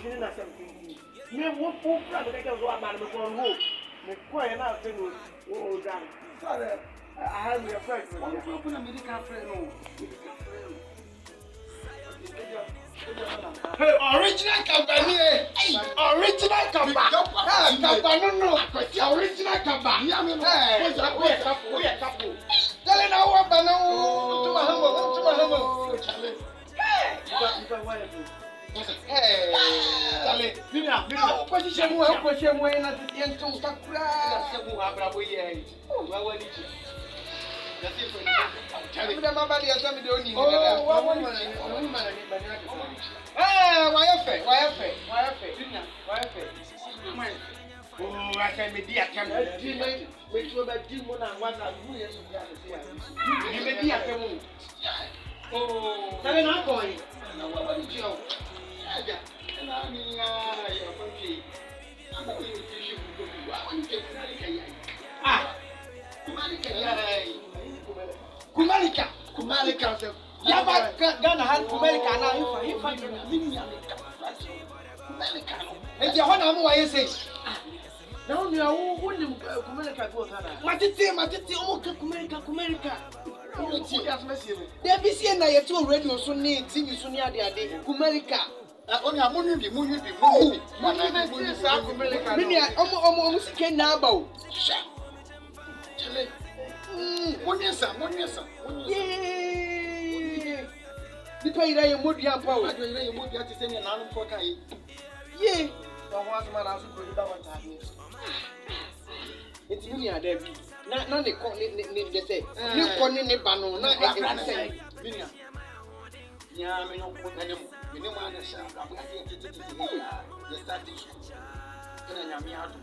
fini na something. Me wo po pra me ka zo ama me ko ho. Me ko ye na fe no o dan. Sorry. I have your friend. One open a medical friend no. Hey, original company. Original company. Company no. Original company. Yeah, me. Hey, we are couple. Tell now what banana to my home. Hey, Charlie, Mina, position mo question mo na tiyan to takura. Sa mo abra bo ye. Wa wani chi. Na si ko. Charlie, me ma ba dia so me de oni. Oh, wa wani ni banya. Why fe? Mina, why fe? Oh, I can be dia kam. Me to ba di mo na wa na bu ye so ya se ya. Ni me dia kam. Oh, Charlie na ko yi. Na wa wani chi o. Aja. Na mi ya ya ko chi. Ama ni chi ku ku. Wa wani ke kumalika ya. Kumalika ya. Kumalika se. Ya ba Ghana han kumalika na hifa mini ya kumalika no. Enti ho na mo wa yese. Na o mi awu wonim kumalika go ta na. Matete o mo ka kumalika. There be see na ye to radio so ne TV so ne ade kumalika. Oni amunu bi munyu bi. Munyu sa kumalika. Mini omo sike na aba o. Sha. Chale. Munyu sa. Ye. Nipa ira ye modua pa o. Ado ira ye modua ti se ne nanu fo kai. Ye. Wa ho asema na so ko da wanta ni. Eti ni ada bi. Na ne ko ne de se. Ni ko ne ba no na e se. Mini. Ya me no ko tanem. Mini ma na sha ka ba ti ya. The starting school. Ina nyame ado.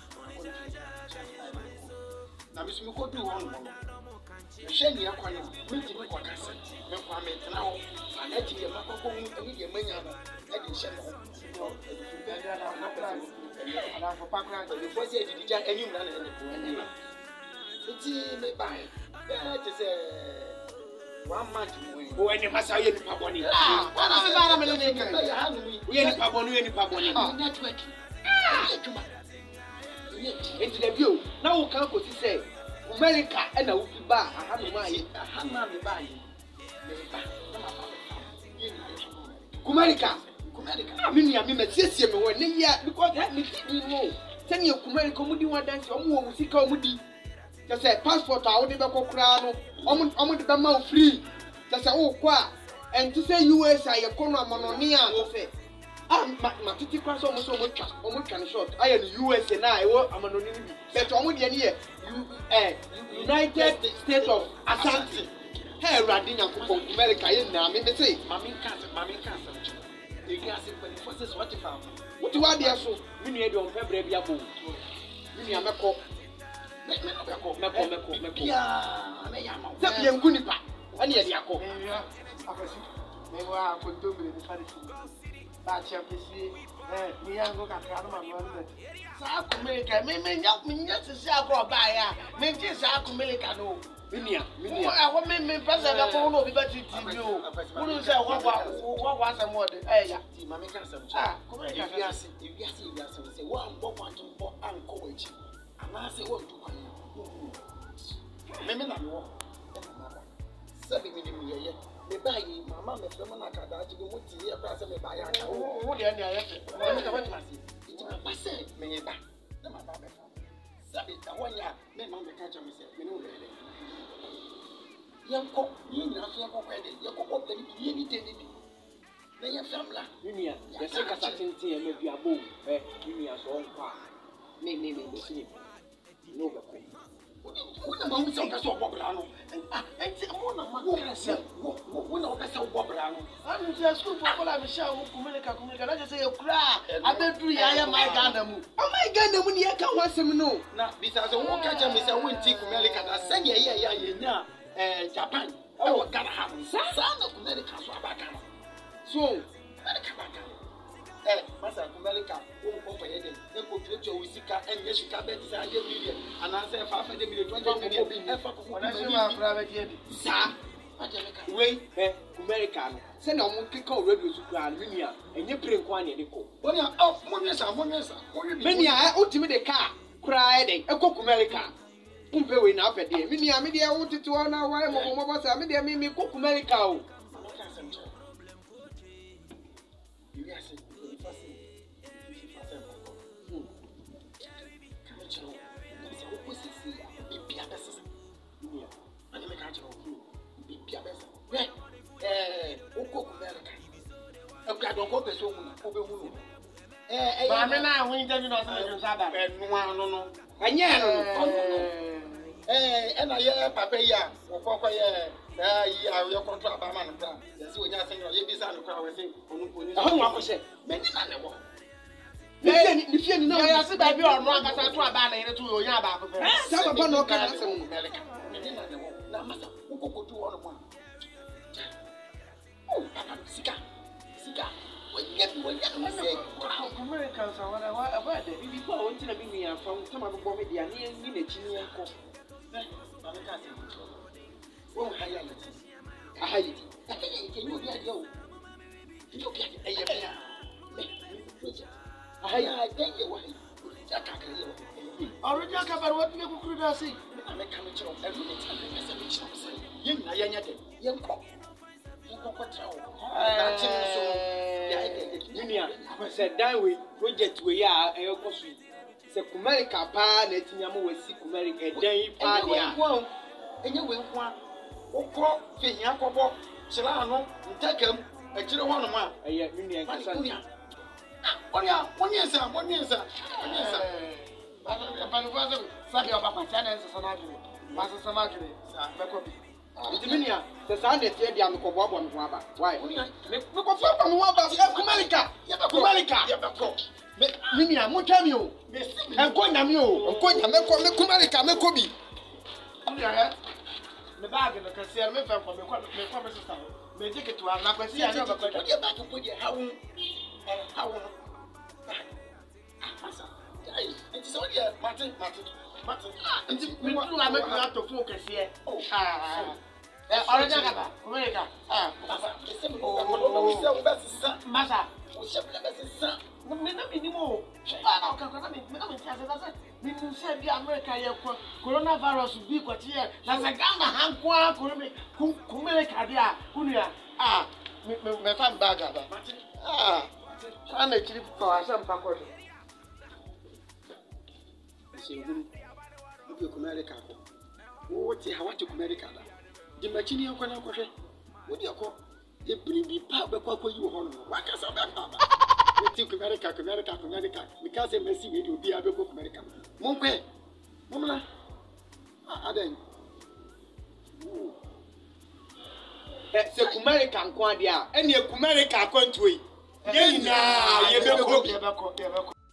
Na bisu mi ko du won mo. Hwe ni akwana. Mi ti ko kasa. Me kwa me tena ho. Na ti ye makoko mu ani ye manya no. Na di hye no. Ana fo pakra the first year did ja enyum na na. Iti me bai. Be say 1 month mo. O eni masa ye ni paboni. Ana se ba na me ne kan. Ye ni paboni. Network. Enti da bio na wo kan ko si say America e na wo fi ba aha no ma ye. Aha na me bai. Me ba. Na ma ba. Kumalika. Amini ami me siesie me wo ne ya Because me ti no. Send you Kumalika mu di one dance omo wo sika omo di. Just say passport a wo de be kokura no. Omo de be ma free. Just say wo kwa and to say US a ye kono amononi a to say ma titi kwa so omo twa ne short. Aye no US na e wo amononi ni bi. But omo de ne ye United States of Ashanti. Hey Radina ko America ye na me say mami kasa. Egi ase kwa the forces what if am. What you want there so? Me no e don pebre bia bo. Me no ameko. Meko. Ya, me ya ma. Tap ye ngu nipa. Ani ye dia ko. Afasi. Me wa ko ndombre ni fari fu. Ba chia pesi. Me ya ngo kakra no ma no. Sa Kumalika me nya sisi akọ ba ya. Me nti sa Kumalika no. Minia. Wo me pesa da ko no bi ba ti TV o. Wo say wa asem wo de. Ya, ti mami ka asem. Kumalika Ebi ase say wo ambo kwantumpo anko wachi. Ana say wo ntu kwan. Me na wo. Sabi mi ni ye. Me ba yi mama me frema na kada aji mo ti ye pra say me ba ya ka. Wo de ani ayefe. Me ka wati masi. Iti ma ba say me ye ba. Na ma ba be fa. Sabi ta wonya me ma me ka cha me say me no le. Yanko ni na so yanko kwede yanko ko tani ni ni teni bi na ya famla Minia ye se kasa tintin ye me biabo Minia so onko me si no be ko wona ma musa ka so bobra no enti mo na ma ka se wona ka se bobra no anu je school for kola me sha wo Kumalika na je say ye kura abedu ya my Ghana mu my Ghana mu ni ye ka ho asem no na bisa so wo ka cha me say wonti Kumalika na sanya ye nya Japan. Oh, Ghana have son of America so abaka. So, America baka. Masa Kumalika, won ko fa yede. E ko trecho wisika enye shika bet say 100 million. And I say 500 million, 20 million. E fa ko na se ma private yedi. Sa, Wait, America. Send on one kick on radio super Minia, and you bring one in the co. When you're out, many are ultimate the car, cried a cook America. Umpewin up at the Minia media wanted to honor why Mama media made me cook America. Americans are what the people want to be from some of the media near Chinian court. Oh, I can you get yo? You get I thank you. Already covered what you could say. I'm a commission of every said that way, project we are a coffee. Se Kumarika pa na tinyamu we si Kumarika dan pa dia. Enye we kwa. Okọ fehia kọbọ chira ano ntakam akire hono ma. Eye nuni en kasa. Onya sa. Ba no vazo sabi obapa chana enso na agire. Maso sama agire. Sa bekobi. Itiminia, the sound that you are the Bob on Waba. Why? Me go from Waba, Kumalika, Minia, Mutamio, and Konamio, and Konameko, Kumalika, Mekobi. The bag in the cassia, me from the promises. May take it to our Napasia, I never put your back to put your how. It's only a Martin. We want to make you to focus here. America. Massa. Coronavirus will be what here. That's a Ghana Hankwa, Kumerica, Kunia. My fan bag. I'm a trip for some package. America. What's how to America? The machine you can acquire. What do you call a pretty pub? You hold one cast of that. America. Because a messy will be able to America. Monque, Mona, Aden. That's a American Quadia, and your America country. Yeah,